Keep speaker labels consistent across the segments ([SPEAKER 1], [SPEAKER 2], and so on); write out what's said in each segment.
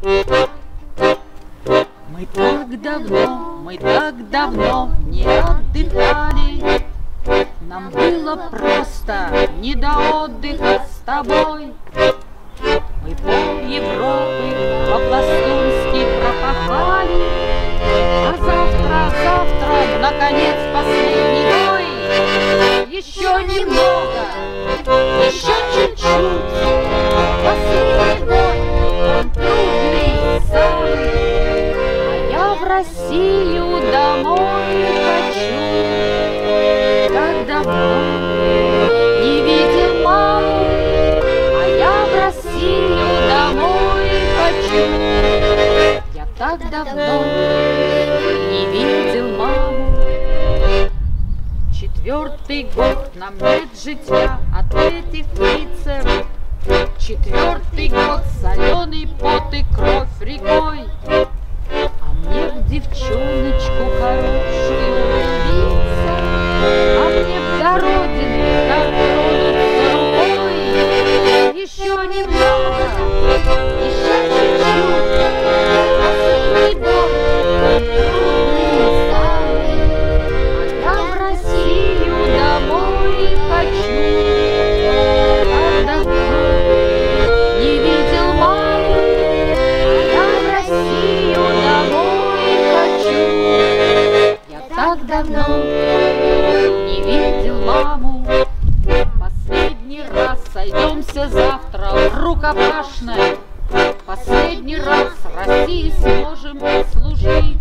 [SPEAKER 1] Мы так давно не отдыхали. Нам было просто не до отдыха с тобой. Мы пол Европы по-пластунски пропахали, а завтра, наконец, последний бой. Еще немного, еще чуть-чуть. Последний бой, он трудный самый, а я в Россию домой хочу. Так давно не видел маму, а я в Россию домой хочу. Я так давно не видел маму. 4-й год нам нет житья от этих фрицев. 4-й год соленый пот и кровь рекой. А мне в девчоночку хорошую влюбиться, а мне до родины так тронуться рукой. Еще немного, еще чуть-чуть. Последний бой, он трудный самый, а я в Россию домой хочу. Так давно не видел маму, а я в Россию домой хочу. Я так давно не видел маму. Последний раз сойдемся завтра в рукопашной. Последний раз России сможем служить.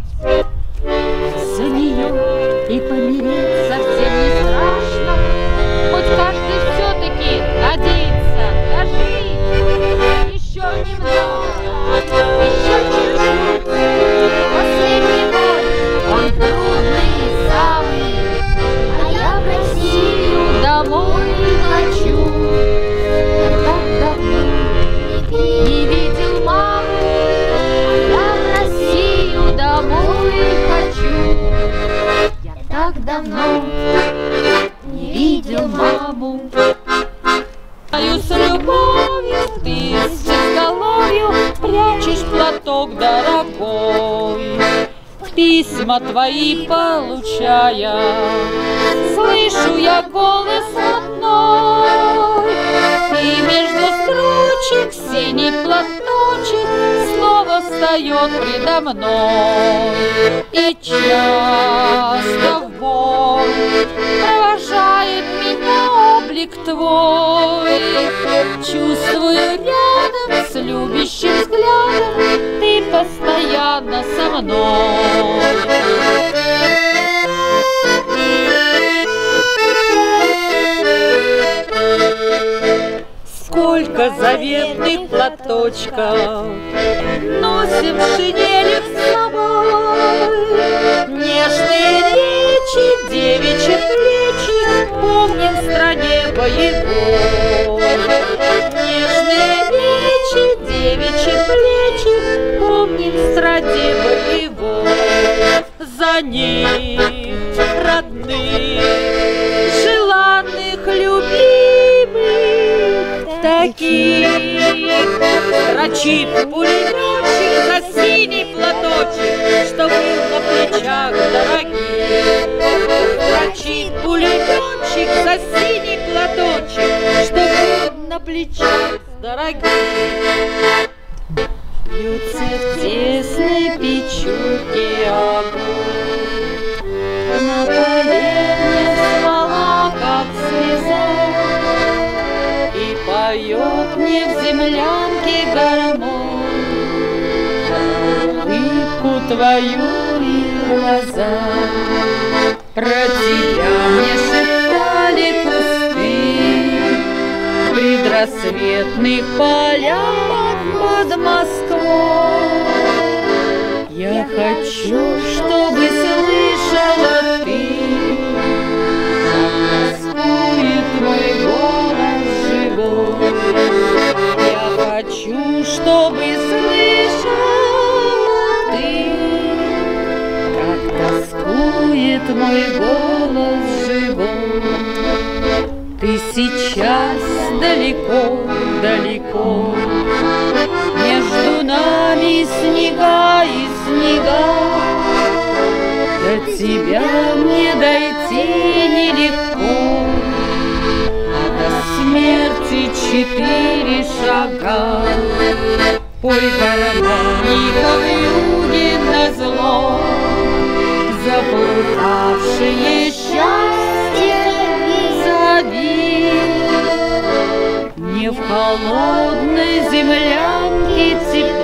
[SPEAKER 1] За нее и помереть совсем не страшно. Хоть каждый все-таки надеется дожить. Еще немного, еще чуть-чуть. Последний бой, он трудный самый, а я в Россию домой хочу. Так давно не видел маму, а я в Россию домой хочу. Я так давно не видел маму. С любовью ты с изголовью прячешь платок дорогой. Письма твои получая, слышу я голос родной. И между строчек синий платочек снова встает предо мной. И часто в бой провожает меня облик твой. Чувствую рядом с любящим взглядом ты постоянно со мной. Сколько заветных платочков носим в шинелях с собой. Нежные речи, девичьи плечи помним в стране боевой. Нежные речи, девичьи плечи помним в стране боевой. За них родных, желанных, любимых, таких строчит пулеметчик за синий платочек, что был на плечах дорогих. Строчит пулеметчик за синий платочек, что был на плечах дорогих. Бьется в тесной печурке огонь, на поленье смола, как слеза, и поет мне в землянке гармонь улыбку твою и глаза. Про тебя мне шептали кусты в предрассветных полях под Москвой. Я хочу, чтобы слышала ты, как тоскует мой голос живой. Я хочу, чтобы слышала ты, как тоскует мой голос живой. Ты сейчас далеко, далеко, между нами и снега, и снега. До тебя мне дойти нелегко, а до смерти 4 шага. Пой, гармоника, вьюги назло, заплутавшие счастье зови. Не в холодной землянке тепло,